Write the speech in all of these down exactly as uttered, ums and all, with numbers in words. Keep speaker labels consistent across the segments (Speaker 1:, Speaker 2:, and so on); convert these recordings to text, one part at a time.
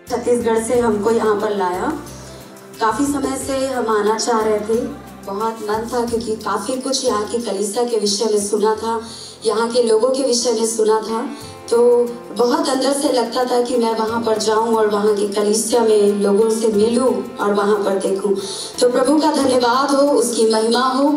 Speaker 1: छत्तीसगढ़ से हमको यहाँ पर लाया। काफ़ी समय से हम आना चाह रहे थे, बहुत मन था क्योंकि काफ़ी कुछ यहाँ की कलीसिया के विषय में सुना था, यहाँ के लोगों के विषय में सुना था। तो बहुत अंदर से लगता था कि मैं वहाँ पर जाऊँ और वहाँ की कलीसिया में लोगों से मिलूँ और वहाँ पर देखूँ। तो प्रभु का धन्यवाद हो, उसकी महिमा हो।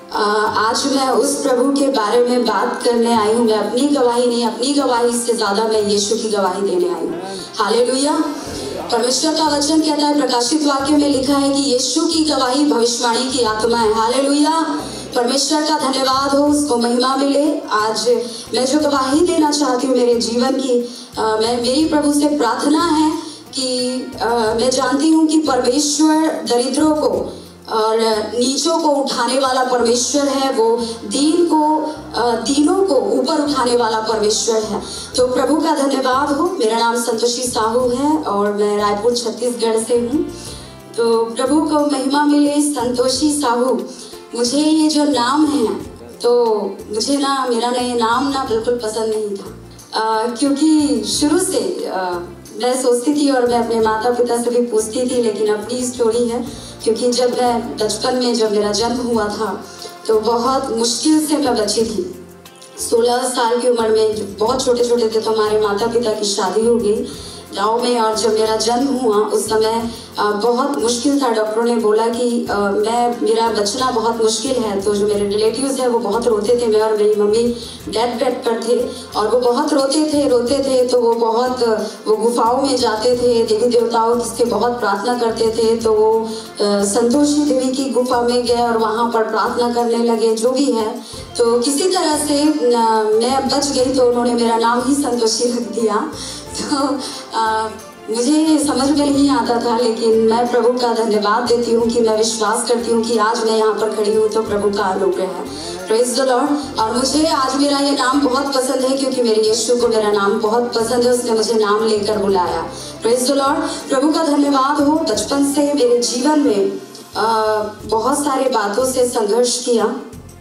Speaker 1: आज मैं उस प्रभु के बारे में बात करने आई हूँ। मैं अपनी गवाही नहीं, अपनी गवाही से ज़्यादा मैं यीशु की गवाही देने आई हूँ। हालेलुया। परमेश्वर का वचन कहता है, प्रकाशित वाक्य में लिखा है कि यीशु की गवाही भविष्यवाणी की आत्मा है। हालेलुया। परमेश्वर का धन्यवाद हो, उसको महिमा मिले। आज मैं जो गवाही देना चाहती हूँ मेरे जीवन की, आ, मैं मेरी प्रभु से प्रार्थना है कि आ, मैं जानती हूँ कि परमेश्वर दरिद्रों को और नीचों को उठाने वाला परमेश्वर है। वो दीन को दीनों को ऊपर उठाने वाला परमेश्वर है। तो प्रभु का धन्यवाद हो। मेरा नाम संतोषी साहू है और मैं रायपुर छत्तीसगढ़ से हूँ। तो प्रभु को महिमा मिले। संतोषी साहू, मुझे ये जो नाम है, तो मुझे ना मेरा ना ये नाम ना बिल्कुल पसंद नहीं था, आ, क्योंकि शुरू से आ, मैं सोचती थी और मैं अपने माता पिता से भी पूछती थी, लेकिन अपनी स्टोरी है। क्योंकि जब मैं बचपन में जब मेरा जन्म हुआ था तो बहुत मुश्किल से मैं बची थी। सोलह साल की उम्र में, बहुत छोटे छोटे थे तो हमारे माता पिता की शादी हो गई गाँव में। और जब मेरा जन्म हुआ उस समय बहुत मुश्किल था। डॉक्टरों ने बोला कि आ, मैं मेरा बचना बहुत मुश्किल है। तो जो मेरे रिलेटिव्स हैं वो बहुत रोते थे। मैं और मेरी मम्मी डेथ बेड पर थे और वो बहुत रोते थे रोते थे तो वो बहुत वो गुफाओं में जाते थे, देवी देवताओं से बहुत प्रार्थना करते थे। तो वो आ, संतोषी देवी की गुफा में गए और वहाँ पर प्रार्थना करने लगे। जो भी है, तो किसी तरह से आ, मैं बच गई। तो उन्होंने मेरा नाम ही संतोषी रख दिया। तो आ, मुझे समझ में नहीं आता था, लेकिन मैं प्रभु का धन्यवाद देती हूँ कि मैं विश्वास करती हूँ कि आज मैं यहाँ पर खड़ी हूँ तो प्रभु का अनुग्रह है। Praise the lord. और मुझे आज मेरा ये नाम बहुत पसंद है क्योंकि मेरे यीशु को मेरा नाम बहुत पसंद है। उसने मुझे नाम लेकर बुलाया। Praise the Lord. प्रभु का धन्यवाद हो। बचपन से मेरे जीवन में आ, बहुत सारे बातों से संघर्ष किया।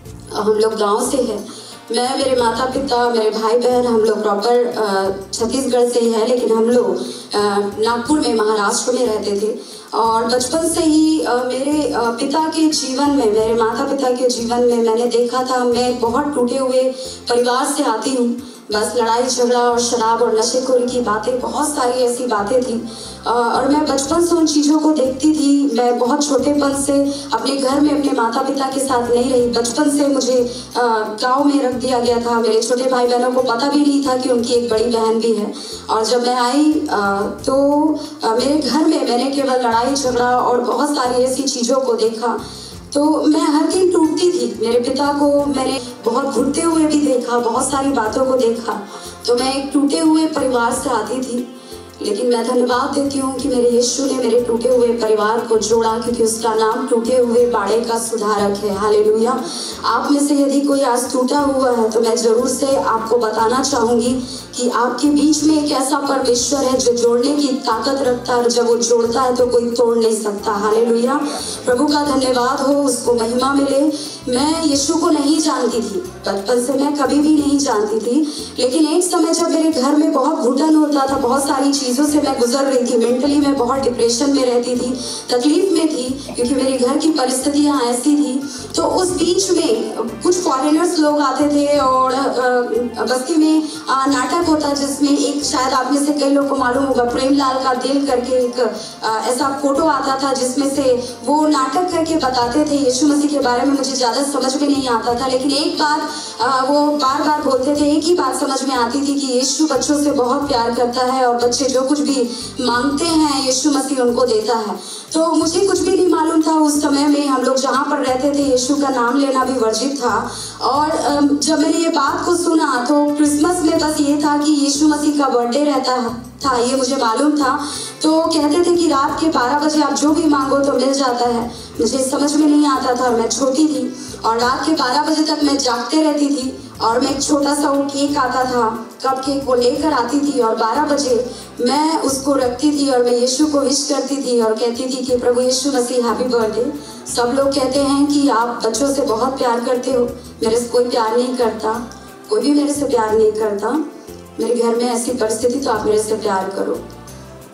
Speaker 1: हम लोग गाँव से हैं। मैं, मेरे माता पिता, मेरे भाई बहन, हम लोग प्रॉपर छत्तीसगढ़ से ही है, लेकिन हम लोग नागपुर में, महाराष्ट्र में रहते थे। और बचपन से ही आ, मेरे आ, पिता के जीवन में, मेरे माता पिता के जीवन में मैंने देखा था, मैं बहुत टूटे हुए परिवार से आती हूँ। बस लड़ाई झगड़ा और शराब और नशेखोरी की बातें, बहुत सारी ऐसी बातें थी। और मैं बचपन से उन चीज़ों को देखती थी। मैं बहुत छोटेपन से अपने घर में अपने माता पिता के साथ नहीं रही। बचपन से मुझे गांव में रख दिया गया था। मेरे छोटे भाई बहनों को पता भी नहीं था कि उनकी एक बड़ी बहन भी है। और जब मैं आई तो मेरे घर में मैंने केवल लड़ाई झगड़ा और बहुत सारी ऐसी चीज़ों को देखा। तो मैं हर दिन टूटती थी। मेरे पिता को मैंने बहुत घुटते हुए भी देखा, बहुत सारी बातों को देखा। तो मैं एक टूटे हुए परिवार से आती थी, लेकिन मैं धन्यवाद देती हूँ कि मेरे यीशु ने मेरे टूटे हुए परिवार को जोड़ा, क्योंकि उसका नाम टूटे हुए बाड़े का सुधारक है। हालेलुया। आप में से यदि कोई आज टूटा हुआ है तो मैं जरूर से आपको बताना चाहूँगी कि आपके बीच में एक ऐसा परमेश्वर है जो जोड़ने की ताकत रखता है। जब वो जोड़ता है तो कोई तोड़ नहीं सकता। हालेलुया। प्रभु का धन्यवाद हो, उसको महिमा मिले। मैं यीशु को नहीं जानती थी, बचपन से मैं कभी भी नहीं जानती थी। लेकिन एक समय जब मेरे घर में बहुत घुटन होता था, बहुत सारी चीज़ों से मैं गुजर रही थी, मेंटली मैं बहुत डिप्रेशन में रहती थी, तकलीफ में थी, क्योंकि मेरे घर की परिस्थितियाँ ऐसी थी। तो उस बीच में कुछ फॉरेनर्स लोग आते थे और बस्ती में नाटक होता, जिसमें एक, शायद आप में से कई लोग को मालूम होगा, प्रेमलाल का दिल करके एक ऐसा फोटो आता था, जिसमें से वो नाटक करके बताते थे यीशु मसीह के बारे में। मुझे ज़्यादा समझ में नहीं आता था, लेकिन एक बात वो बार बार बोलते थे, एक ही बात समझ में आती थी कि यीशु बच्चों से बहुत प्यार करता है और बच्चे जो कुछ भी मांगते हैं यीशु मसीह उनको देता है। तो मुझे कुछ भी नहीं मालूम था उस समय में। हम लोग जहाँ पर रहते थे यीशु का नाम लेना भी वर्जित था। और जब मैंने ये बात को सुना तो क्रिसमस में बस ये था कि यीशु मसीह का बर्थडे रहता था, ये मुझे मालूम था। तो कहते थे कि रात के बारह बजे आप जो भी मांगो तो मिल जाता है। मुझे समझ में नहीं आता था, मैं छोटी थी और रात के बारह बजे तक मैं जागते रहती थी। और मैं एक छोटा सा वो केक आता था, कप केक, वो लेकर आती थी और बारह बजे मैं उसको रखती थी और मैं यीशु को विश करती थी और कहती थी कि प्रभु यीशु मसीह हैप्पी बर्थडे। सब लोग कहते हैं कि आप बच्चों से बहुत प्यार करते हो, मेरे से कोई प्यार नहीं करता, कोई भी मेरे से प्यार नहीं करता। मेरे घर में ऐसी परिस्थिति, तो आप मेरे से प्यार करो।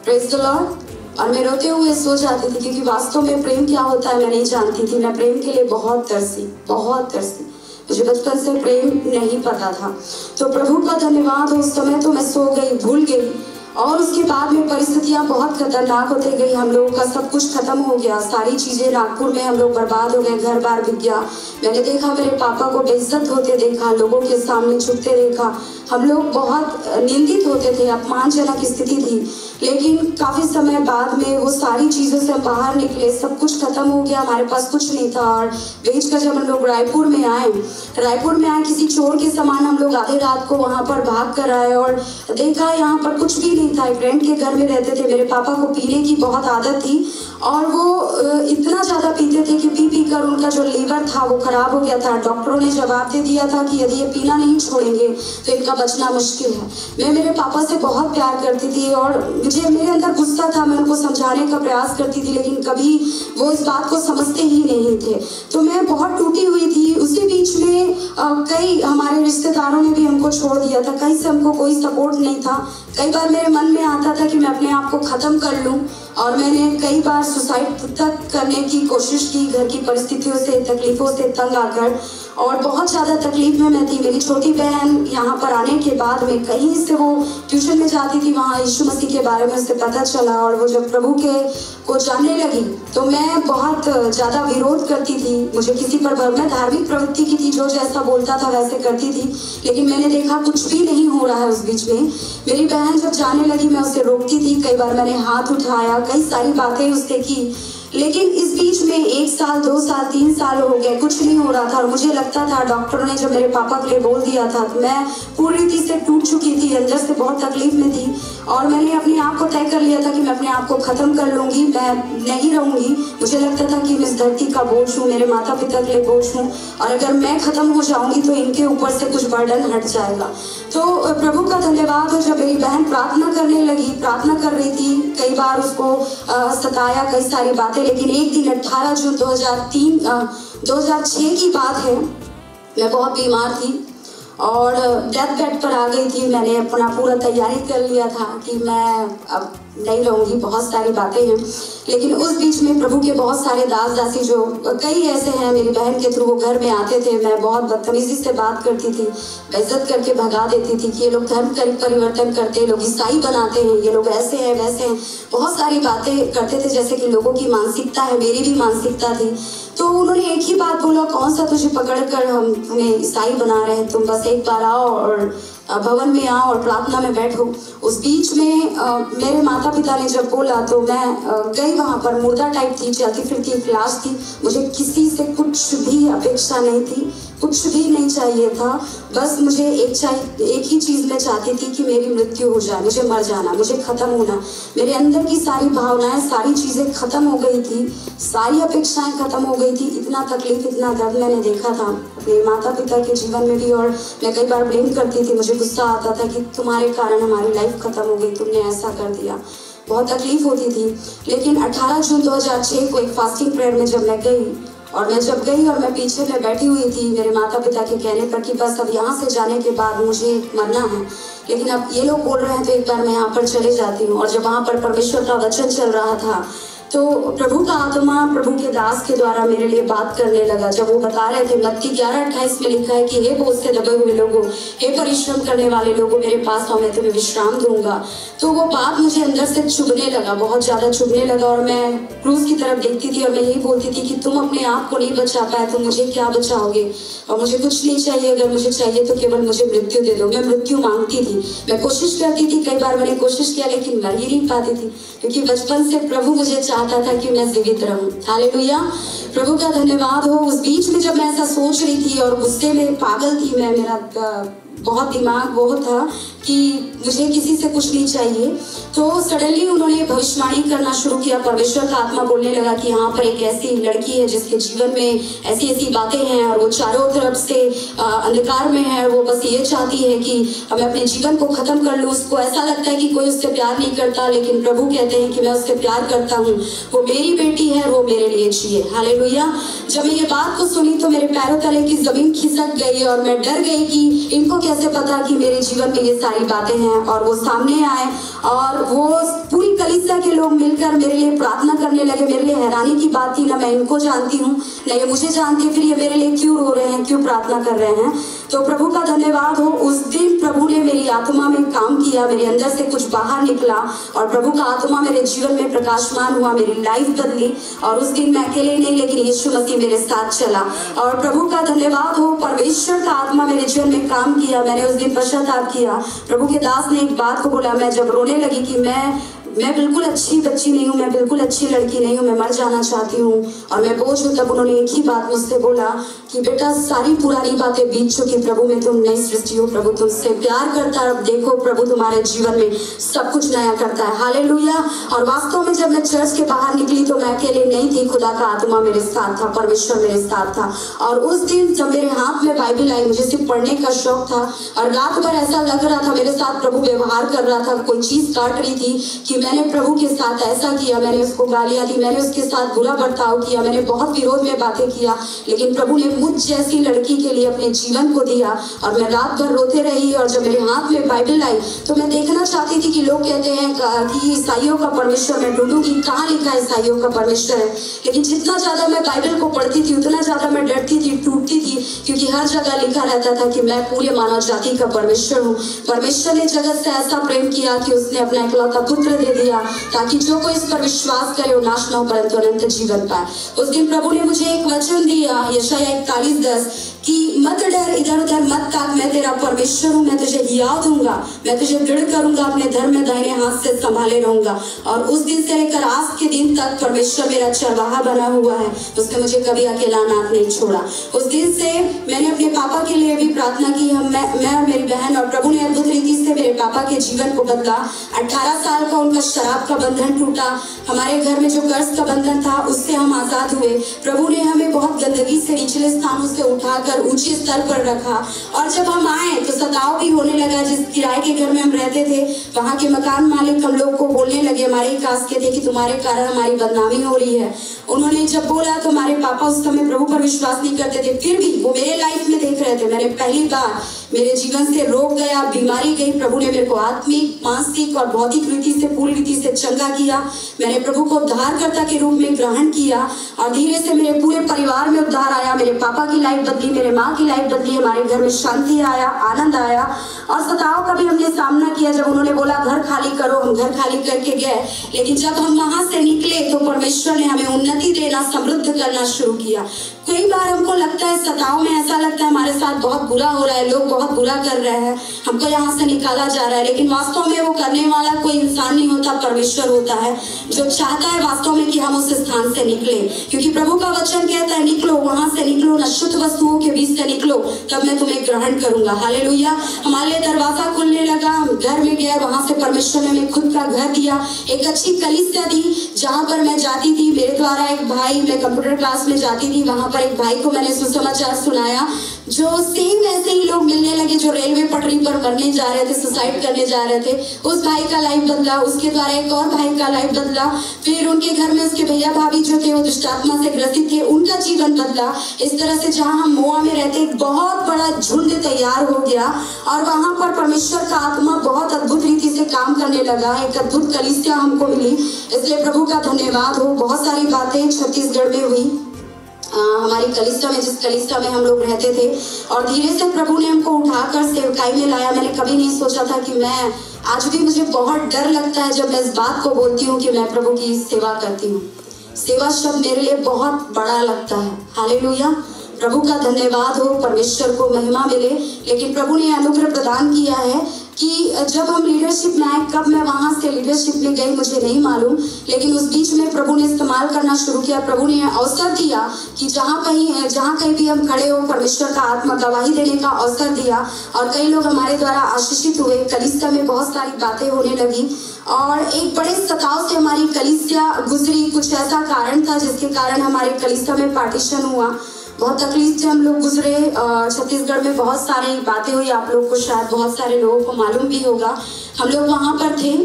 Speaker 1: Praise the lord. और मैं रोते हुए सो जाती थी, क्योंकि वास्तव में प्रेम क्या होता है मैं नहीं जानती थी। मैं प्रेम के लिए बहुत तरसी, बहुत तरसी। मुझे बचपन से प्रेम नहीं पता था। तो प्रभु का धन्यवाद, उस समय तो मैं सो गई, भूल गई। और उसके बाद में परिस्थितियां बहुत खतरनाक होते गई। हम लोगों का सब कुछ खत्म हो गया, सारी चीजें नागपुर में हम लोग बर्बाद हो गए, घर बार बिक गया। मैंने देखा मेरे पापा को बेइज्जत होते देखा, लोगों के सामने झुकते देखा। हम लोग बहुत निंदित होते थे, अपमानजनक स्थिति थी। लेकिन काफी समय बाद में वो सारी चीजों से हम बाहर निकले, सब कुछ खत्म हो गया, हमारे पास कुछ नहीं था। और बेच कर जब हम लोग रायपुर में आए, रायपुर में आए किसी चोर के समान हम लोग आधे रात को वहां पर भाग कर आए और देखा यहाँ पर कुछ भी नहीं था। एक रेंट के घर में रहते थे। मेरे पापा को पीने की बहुत आदत थी और वो इतना ज्यादा पीते थे कि पी पी कर उनका जो लीवर था वो खराब हो गया था। डॉक्टरों ने जवाब दे दिया था कि यदि ये पीना नहीं छोड़ेंगे तो इनका बचना मुश्किल है। मैं मेरे पापा से बहुत प्यार करती थी और मुझे मेरे अंदर गुस्सा था। मैं उनको समझाने का प्रयास करती थी, लेकिन कभी वो इस बात को समझते ही नहीं थे। तो मैं बहुत टूटी हुई थी। उसी बीच में कई हमारे रिश्तेदारों ने भी हमको छोड़ दिया था, कहीं से हमको कोई सपोर्ट नहीं था। कई बार मेरे मन में आता था कि मैं अपने आप को ख़त्म कर लूं और मैंने कई बार सुसाइड तक करने की कोशिश की, घर की परिस्थितियों से, तकलीफ़ों से तंग आकर। और बहुत ज़्यादा तकलीफ में मैं थी। मेरी छोटी बहन यहाँ पर आने के बाद में कहीं से वो ट्यूशन में जाती थी, वहाँ यीशु मसीह के बारे में उससे पता चला और वो जब प्रभु के को जानने लगी तो मैं बहुत ज़्यादा विरोध करती थी। मुझे किसी पर मैं धार्मिक प्रवृत्ति की थी, जो जैसा बोलता था वैसे करती थी। लेकिन मैंने देखा कुछ भी नहीं हो रहा है। उस बीच में मेरी बहन जब जाने लगी मैं उसे रोकती थी, कई बार मैंने हाथ उठाया, कई सारी बातें उससे की। लेकिन इस बीच में एक साल, दो साल, तीन साल हो गए, कुछ नहीं हो रहा था। और मुझे लगता था, डॉक्टरों ने जब मेरे पापा के लिए बोल दिया था तो मैं पूरी रीति से टूट चुकी थी, अंदर से बहुत तकलीफ में थी। और मैंने अपने आप को तय कर लिया था कि मैं अपने आप को ख़त्म कर लूँगी, मैं नहीं रहूँगी। मुझे लगता था कि मैं इस धरती का बोझ हूँ, मेरे माता पिता के लिए बोझ हूँ, और अगर मैं ख़त्म हो जाऊँगी तो इनके ऊपर से कुछ बर्डन हट जाएगा। तो प्रभु का धन्यवाद हो, जब मेरी बहन प्रार्थना करने लगी, प्रार्थना कर रही थी, कई बार उसको सताया, कई सारी बातें। लेकिन एक दिन अठारह जून दो हज़ार तीन दो हज़ार छह की बात है, मैं बहुत बीमार थी और डेथ बेड पर आ गई थी। मैंने अपना पूरा तैयारी कर लिया था कि मैं अब नहीं रहूँगी, बहुत सारी बातें हैं। लेकिन उस बीच में प्रभु के बहुत सारे दास दासी, जो कई ऐसे हैं मेरी बहन के थ्रू, वो घर में आते थे। मैं बहुत बदतमीजी से बात करती थी, बेइज्जत करके भगा देती थी कि ये लोग धर्म परिवर्तन करते हैं, लोग ईसाई बनाते हैं, ये लोग ऐसे हैं वैसे हैं, बहुत सारी बातें करते थे जैसे कि लोगों की मानसिकता है, मेरी भी मानसिकता थी। तो उन्होंने एक ही बात बोला, कौन सा तुझे पकड़ कर हम तुम्हें ईसाई बना रहे हैं, तुम बस एक बार आओ और भवन में आओ और प्रार्थना में बैठो। उस बीच में आ, मेरे माता पिता ने जब बोला तो मैं गई। वहाँ पर मुर्दा टाइप थी, चलती फिरती एक लाश थी। मुझे किसी से कुछ भी अपेक्षा नहीं थी, कुछ भी नहीं चाहिए था। बस मुझे एक चाहिए, एक ही चीज़ मैं चाहती थी कि मेरी मृत्यु हो जाए, मुझे मर जाना, मुझे ख़त्म होना। मेरे अंदर की सारी भावनाएं, सारी चीज़ें ख़त्म हो गई थी, सारी अपेक्षाएं ख़त्म हो गई थी। इतना तकलीफ, इतना दर्द मैंने देखा था अपने माता पिता के जीवन में भी। और मैं कई बार ब्लेम करती थी, मुझे गुस्सा आता था कि तुम्हारे कारण हमारी लाइफ ख़त्म हो गई, तुमने ऐसा कर दिया। बहुत तकलीफ होती थी। लेकिन अठारह जून दो हज़ार छह को एक फास्टिंग प्रेयर में जब मैं गई, और मैं जब गई और मैं पीछे में बैठी हुई थी मेरे माता पिता के कहने पर कि बस अब यहाँ से जाने के बाद मुझे मरना है, लेकिन अब ये लोग बोल रहे हैं तो एक बार मैं यहाँ पर चले जाती हूँ। और जब वहाँ पर परमेश्वर का वचन चल रहा था तो प्रभु का आत्मा प्रभु के दास के द्वारा मेरे लिए बात करने लगा। जब वो बता रहे थे, मत्ती ग्यारह अट्ठाईस में लिखा है कि हे बोझ से दबे हुए लोगों, हे परिश्रम करने वाले लोगों, मेरे पास आओ, मैं तुम्हें विश्राम दूंगा। तो वो बात मुझे अंदर से चुभने लगा, बहुत ज़्यादा चुभने लगा। और मैं क्रूस की तरफ देखती थी और मैं यही बोलती थी कि तुम अपने आप को नहीं बचा पाए तो मुझे क्या बचाओगे, और मुझे कुछ नहीं चाहिए, अगर मुझे चाहिए तो केवल मुझे मृत्यु दे दो। मैं मृत्यु मांगती थी, मैं कोशिश करती थी, कई बार मैंने कोशिश किया लेकिन मर ही नहीं पाती थी, क्योंकि बचपन से प्रभु मुझे चाहता था कि मैं जीवित रहूं। हालेलुया, प्रभु का धन्यवाद हो। उस बीच में जब मैं ऐसा सोच रही थी और गुस्से में पागल थी मैं, मेरा बहुत दिमाग वो था कि मुझे किसी से कुछ नहीं चाहिए, तो सडनली उन्होंने भविष्यवाणी करना शुरू किया। परमेश्वर का आत्मा बोलने लगा कि यहाँ पर एक ऐसी लड़की है जिसके जीवन में ऐसी ऐसी बातें हैं और वो चारों तरफ से अंधकार में है, वो बस ये चाहती है कि मैं अपने जीवन को खत्म कर लूँ। उसको ऐसा लगता है कि कोई उससे प्यार नहीं करता, लेकिन प्रभु कहते हैं कि मैं उससे प्यार करता हूँ, वो मेरी बेटी है, वो मेरे लिए जिए। हालेलुया। जब मैं ये बात को सुनी तो मेरे पैरों तले की जमीन खिसक गई और मैं डर गई कि इनको कैसे पता कि मेरे जीवन में ये सारी बातें हैं। और वो सामने आए और वो पूरी कलीसिया के लोग मिलकर मेरे लिए प्रार्थना करने लगे। मेरे लिए हैरानी की बात थी, ना मैं इनको जानती हूँ ना ये मुझे जानती है, फिर ये मेरे लिए क्यों रो रहे हैं, क्यों प्रार्थना कर रहे हैं। तो प्रभु का धन्यवाद हो, उस दिन प्रभु ने मेरी आत्मा में काम किया, मेरे अंदर से कुछ बाहर निकला और प्रभु का आत्मा मेरे जीवन में प्रकाशमान हुआ, मेरी लाइफ बदली। और उस दिन मैं अकेले नहीं, लेकिन यीशु मसीह मेरे साथ चला। और प्रभु का धन्यवाद हो, परमेश्वर का आत्मा मेरे जीवन में काम किया। मैंने उस दिन पश्चाताप किया। प्रभु के दास ने एक बात को बोला, मैं जब रोने लगी कि मैं मैं बिल्कुल अच्छी बच्ची नहीं हूँ, मैं बिल्कुल अच्छी लड़की नहीं हूँ, मैं मर जाना चाहती हूँ और मैं बोझ हूँ, तब उन्होंने एक ही बात मुझसे बोला कि बेटा सारी पुरानी बातें बीत चुकी, प्रभु में तुम नई सृष्टि हो, प्रभु तुमसे प्यार करता है, अब देखो प्रभु तुम्हारे जीवन में सब कुछ नया करता है। हालेलुया। और वास्तव में जब मैं चर्च के बाहर निकली तो मैं अकेले नहीं थी, खुदा का आत्मा मेरे साथ था, परमेश्वर मेरे साथ था। और उस दिन जब मेरे हाथ में बाइबल आई, मुझे सिर्फ पढ़ने का शौक था और रात भर ऐसा लग रहा था मेरे साथ प्रभु व्यवहार कर रहा था, कोई चीज काट रही थी कि मैंने प्रभु के साथ ऐसा किया, मैंने उसको गालियां दी, मैंने उसके साथ बुरा बर्ताव किया, मैंने बहुत विरोध में बातें किया, लेकिन प्रभु ने मुझ जैसी लड़की के लिए अपने जीवन को दिया। और मैं रात भर रोते रही और जब मेरे हाथ में बाइबल आई तो मैं देखना चाहती थी कि लोग कहते हैं कि ईसाइयों का परमेश्वर, मैं ढूंढूंगी कहाँ लिखा है ईसाइयों का परमेश्वर है। लेकिन जितना ज्यादा मैं बाइबल को पढ़ती थी उतना ज्यादा मैं डरती थी, टूटती थी, क्योंकि हर जगह लिखा रहता था कि मैं पूरे मानव जाति का परमेश्वर हूँ। परमेश्वर ने जगत से ऐसा प्रेम किया कि उसने अपना इकलौता पुत्र दे दिया ताकि जो कोई इस पर विश्वास करे वो नाश न हो परंतु अनंत जीवन पाए। उस दिन प्रभु ने मुझे एक वचन दिया, यशायाह इकतालीस दस, कि मत डर, इधर उधर मत ताक, मैं तेरा परमेश्वर हूँ, मैं तुझे हियाव दूंगा, मैं तुझे दृढ़ करूंगा, अपने धर्म में दाहिने हाथ से संभाले रहूंगा। और उस दिन से लेकर आज के दिन तक परमेश्वर मेरा चरवाहा बना हुआ है, उसने मुझे कभी अकेला नाथ नहीं छोड़ा। उस दिन से मैंने अपने पापा के लिए भी प्रार्थना की, हम मैं, मैं और मेरी बहन, और प्रभु ने अद्भुत रीति से मेरे पापा के जीवन को बदला। अठारह साल का उनका शराब का बंधन टूटा, हमारे घर में जो कर्ज का बंधन था उससे हम आजाद हुए। प्रभु ने हमें बहुत गंदगी से निचले स्थानों से उठाकर ऊंचे स्तर पर रखा। और जब हम आए तो सताव भी होने लगा। जिस किराए के घर में हम रहते थे वहां के मकान मालिक हम लोग को बोलने लगे, हमारे ही कास्ट के थे, कि तुम्हारे कारण हमारी बदनामी हो रही है। उन्होंने जब बोला तो हमारे पापा उस समय प्रभु पर विश्वास नहीं करते थे, फिर भी वो मेरे लाइफ में देख रहे थे। मैंने पहली बार मेरे जीवन से रोग गया, बीमारी गई, प्रभु ने मेरे को आत्मिक, मानसिक और भौतिक रीति से पूरी रीति से चंगा किया। मैंने प्रभु को उद्धारकर्ता के रूप में ग्रहण किया और धीरे से मेरे पूरे परिवार में उद्धार आया। मेरे पापा की लाइफ बदली, मेरे माँ की लाइफ बदली, हमारे घर में शांति आया, आनंद आया। और सताव का भी हमने सामना किया। जब उन्होंने बोला घर खाली करो, हम घर खाली करके गए, लेकिन जब हम वहां से निकले तो परमेश्वर ने हमें उन्नति देना, समृद्ध करना शुरू किया। कई बार हमको लगता है सताव में ऐसा लगता है हमारे साथ बहुत बुरा हो रहा है, लोग बहुत बुरा कर रहे हैं, हमको यहाँ से निकाला जा रहा है, लेकिन वास्तव में वो करने वाला कोई इंसान नहीं होता, परमेश्वर होता है जो चाहता है वास्तव में कि हम उस स्थान से निकले। क्योंकि प्रभु का वचन कहता है निकलो, वहां से निकलो, नशुद्ध वस्तुओं के बीच से निकलो, तब मैं तुम्हें ग्रहण करूंगा। हालेलुया। हमारे लिए दरवाजा खुलने लगा, हम घर में गए, वहां से परमेश्वर ने हमें खुद का घर दिया, एक अच्छी कलीसिया दी जहां पर मैं जाती थी। मेरे द्वारा एक भाई, मैं कंप्यूटर क्लास में जाती थी, वहां पर एक भाई को मैंने सुसमाचार सुनाया, जो सेम ऐसे ही लोग मिलने लगे जो रेलवे पटरी पर मरने जा रहे थे, सुसाइड करने जा रहे थे। उस भाई का लाइफ बदला, उसके द्वारा एक और भाई का लाइफ बदला, फिर उनके घर में उसके भैया भाभी जो थे वो दुष्टात्मा से ग्रसित थे, उनका जीवन बदला। इस तरह से जहां हम मोआ में रहते एक बहुत बड़ा झुंड तैयार हो गया और वहां पर परमेश्वर का आत्मा बहुत अद्भुत रीति से काम करने लगा। एक अद्भुत कलीसिया हमको मिली, इसलिए प्रभु का धन्यवाद हो। बहुत सारी बातें छत्तीसगढ़ में हुई, आ, हमारी कलीसिया में, जिस कलीसिया में हम लोग रहते थे, और धीरे से प्रभु ने हमको उठाकर सेवकाई में लाया। मैंने कभी नहीं सोचा था कि मैं, आज भी मुझे बहुत डर लगता है जब मैं इस बात को बोलती हूँ कि मैं प्रभु की सेवा करती हूँ। सेवा शब्द मेरे लिए बहुत बड़ा लगता है। हालेलुया। प्रभु का धन्यवाद हो, परमेश्वर को महिमा मिले। लेकिन प्रभु ने अनुग्रह प्रदान किया है कि जब हम लीडरशिप में आए, कब मैं वहां से लीडरशिप में गई मुझे नहीं मालूम, लेकिन उस बीच में प्रभु ने इस्तेमाल करना शुरू किया। प्रभु ने अवसर दिया कि जहाँ कहीं जहाँ कहीं भी हम खड़े हो, परमेश्वर का आत्मा गवाही देने का अवसर दिया और कई लोग हमारे द्वारा आशीषित हुए। कलीसिया में बहुत सारी बातें होने लगी और एक बड़े सताव से हमारी कलीसिया गुजरी। कुछ ऐसा कारण था जिसके कारण हमारे कलीसिया में पार्टीशन हुआ। बहुत तकलीफ से हम लोग गुजरे। छत्तीसगढ़ में बहुत सारी बातें हुई, आप लोग को शायद बहुत सारे लोगों को मालूम भी होगा। हम लोग वहाँ पर थे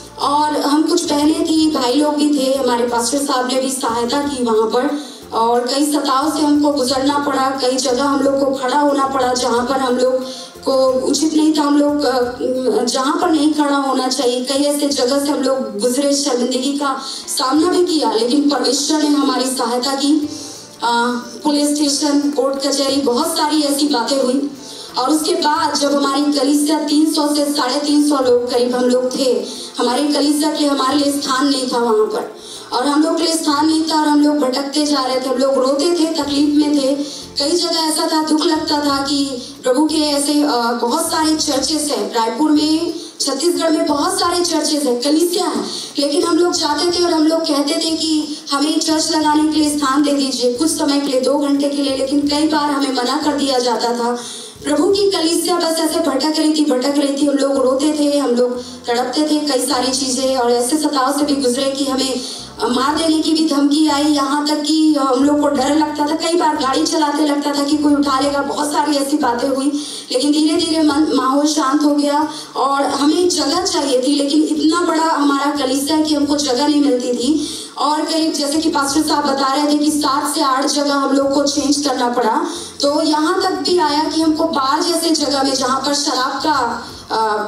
Speaker 1: और हम कुछ बहनें थी, भाई लोग भी थे, हमारे पास्टर साहब ने भी सहायता की वहाँ पर, और कई सताव से हमको गुजरना पड़ा। कई जगह हम लोग को खड़ा होना पड़ा जहाँ पर हम लोग को उचित नहीं था। हम लोग जहाँ पर नहीं खड़ा होना चाहिए, कई ऐसे जगह से हम लोग गुजरे, शर्मिंदगी का सामना भी किया, लेकिन परमेश्वर ने हमारी सहायता की। पुलिस स्टेशन, कोर्ट कचहरी, बहुत सारी ऐसी बातें हुई। और उसके बाद जब हमारी कलीसिया तीन सौ से साढ़े तीन सौ लोग करीब हम लोग थे, हमारी कलीसिया के हमारे लिए स्थान नहीं था वहाँ पर, और हम लोग के लिए स्थान नहीं था और हम लोग भटकते जा रहे थे, हम लोग रोते थे, तकलीफ में थे। कई जगह ऐसा था, दुख लगता था कि प्रभु के ऐसे बहुत सारे चर्चेस हैं रायपुर में, छत्तीसगढ़ में बहुत सारे चर्चेस हैं, कलीसिया हैं, लेकिन हम लोग जाते थे और हम लोग कहते थे कि हमें चर्च लगाने के लिए स्थान दे दीजिए कुछ समय के लिए, दो घंटे के लिए, लेकिन कई बार हमें मना कर दिया जाता था। प्रभु की कलीसिया बस ऐसे भटक रही थी भटक रही थी हम लोग रोते थे, हम लोग तड़पते थे, कई सारी चीजें, और ऐसे सताव से भी गुजरे कि हमें मार देने की भी धमकी आई, यहाँ तक कि हम लोग को डर लगता था, कई बार गाड़ी चलाते लगता था कि कोई उठा लेगा, बहुत सारी ऐसी बातें हुई। लेकिन धीरे धीरे माहौल शांत हो गया और हमें जगह चाहिए थी, लेकिन इतना बड़ा हमारा कलीसिया कि हमको जगह नहीं मिलती थी। और करीब जैसे कि पास्टर साहब बता रहे थे कि सात से आठ जगह हम लोग को चेंज करना पड़ा, तो यहाँ तक भी आया कि हमको बार जैसे जगह में जहाँ पर शराब का आ,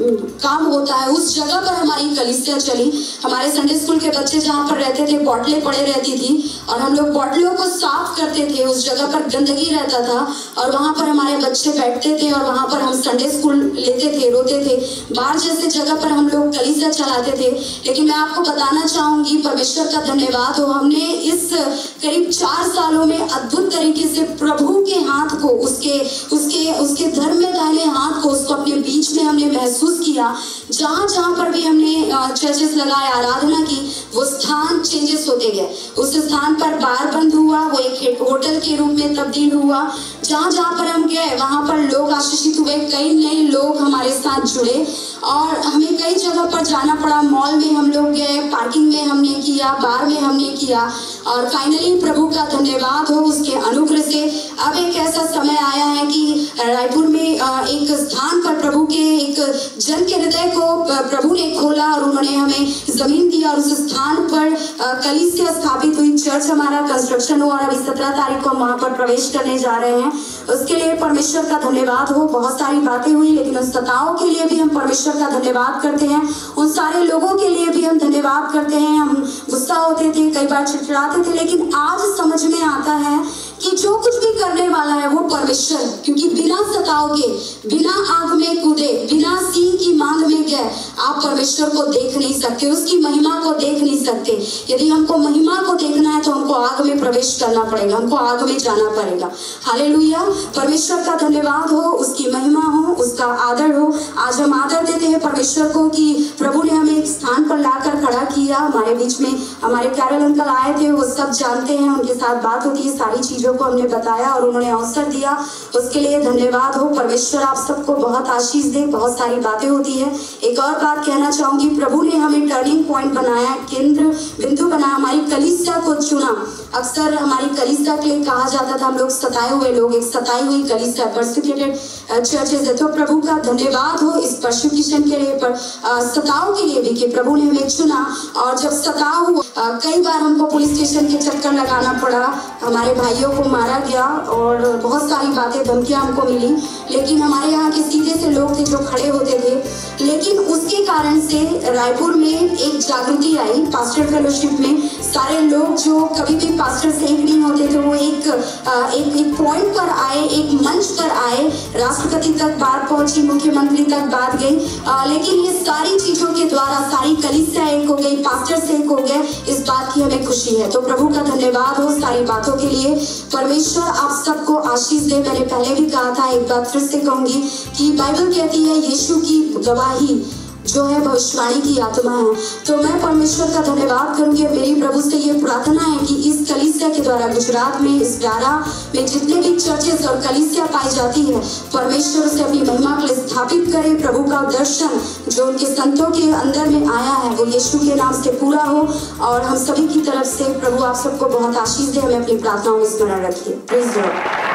Speaker 1: काम होता है, उस जगह पर हमारी कलीसिया चली। हमारे संडे स्कूल के बच्चे जहाँ पर रहते थे, बोतलें पड़े रहती थी और हम लोग बोतलों को साफ करते थे, उस जगह पर गंदगी रहता था और वहाँ पर हमारे बच्चे बैठते थे और वहाँ पर हम संडे स्कूल लेते थे, रोते थे। बाहर जैसे जगह पर हम लोग कलीसिया चलाते थे। लेकिन मैं आपको बताना चाहूंगी, परमेश्वर का धन्यवाद हो, हमने इस करीब चार सालों में अद्भुत तरीके से प्रभु के हाथ को, उसके उसके उसके धर्म में दाहिने हाथ को, उसको अपने बीच में हमने महसूस किया। जहाँ जहाँ पर भी हमने चर्चेस लगाए, आराधना की, वो स्थान चेंजेस होते गए। उस स्थान पर बार बंद हुआ, वो एक होटल के रूप में तब्दील हुआ। जहाँ जहाँ पर हम गए वहाँ पर लोग आशीषित हुए, कई नए लोग हमारे साथ जुड़े और हमें कई जगह पर जाना पड़ा। मॉल में हम लोग गए, पार्किंग में हमने किया, बार में हमने किया और फाइनली प्रभु का धन्यवाद हो, उसके अनुग्रह से अब एक ऐसा समय आया है कि रायपुर में एक स्थान पर प्रभु के एक जन के हृदय को प्रभु ने खोला और उन्होंने हमें जमीन दिया और उस स्थान पर कलीसिया स्थापित हुई, चर्च हमारा कंस्ट्रक्शन हुआ और अभी सत्रह तारीख को हम वहाँ पर प्रवेश करने जा रहे हैं। उसके लिए परमेश्वर का धन्यवाद हो। बहुत सारी बातें हुई, लेकिन उन सताओं के लिए भी हम परमेश्वर का धन्यवाद करते हैं। उन सारे लोगों के लिए भी हम धन्यवाद करते हैं। हम गुस्सा होते थे, कई बार चिड़चिड़ाते थे, लेकिन आज समझ में आता है कि जो कुछ भी करने वाला है वो परमेश्वर, क्योंकि बिना सताव के, बिना आग में कूदे, बिना सिंह की मांग में गए आप परमेश्वर को देख नहीं सकते, उसकी महिमा को देख नहीं सकते। यदि हमको महिमा को देखना है तो हमको आग में प्रवेश करना पड़ेगा, हमको आग में जाना पड़ेगा। हालेलुया, परमेश्वर का धन्यवाद हो, उसकी महिमा हो, उसका आदर हो। आज हम आदर देते हैं परमेश्वर को कि प्रभु ने हमें एक स्थान पर लाकर खड़ा किया। हमारे बीच में हमारे कैरल अंकल आए थे, वो सब जानते हैं, उनके साथ बात होती है, सारी चीजों को हमने बताया और उन्होंने अवसर दिया, उसके लिए धन्यवाद हो। परमेश्वर आप सबको बहुत आशीष दे। बहुत सारी बातें होती है। एक और बात कहना चाहूंगी, प्रभु ने हमें टर्निंग पॉइंट बनाया, केंद्र बिंदु बनाया, हमारी कलीसिया को चुना। अक्सर हमारी कलीसिया के लिए कहा जाता था हम लोग सताए हुए लोग, एक सताई हुई कलीसिया, परसिक्यूटेड चर्चेस है। तो प्रभु का धन्यवाद हो इस परसिक्यूशन के लिए, पर सताव के लिए भी कि प्रभु ने हमें चुना। और जब सताव हुआ, कई बार हमको पुलिस स्टेशन के चक्कर लगाना पड़ा, हमारे भाइयों को मारा गया और बहुत सारी बातें, धमकियां हमको मिली, लेकिन हमारे यहाँ के सीधे से लोग थे जो खड़े होते थे। लेकिन उसके कारण से रायपुर में एक जागृति आई पास्टर फेलोशिप में। सारे लोग जो कभी भी पास्टर से एक नहीं होते थे, वो एक एक एक पॉइंट पर आए, एक मंच पर आए, राष्ट्रपति तक बात पहुंची, मुख्यमंत्री तक बात गई। लेकिन ये सारी चीजों के द्वारा सारी कलीसिया एक हो गई, पास्टर से एक हो गए, इस बात की हमें खुशी है। तो प्रभु का धन्यवाद हो सारी बातों के लिए। परमेश्वर आप सबको आशीष दे। मैंने पहले भी कहा था, एक बात फिर से कहूंगी कि बाइबल कहती है यीशु की गवाही जो है भविष्यवाणी की आत्मा है। तो मैं परमेश्वर का धन्यवाद करूंगी। मेरी प्रभु से ये प्रार्थना है कि इस कलीसिया के द्वारा गुजरात में, इस ग्यारह में जितने भी चर्चेस और कलीसिया पाई जाती है, परमेश्वर उसे अपनी महिमा के लिए स्थापित करे। प्रभु का दर्शन जो उनके संतों के अंदर में आया है वो यीशु के नाम से पूरा हो। और हम सभी की तरफ से प्रभु आप सबको बहुत आशीष दे। हमें अपनी प्रार्थनाओं में स्मरण रखिए। Praise the Lord.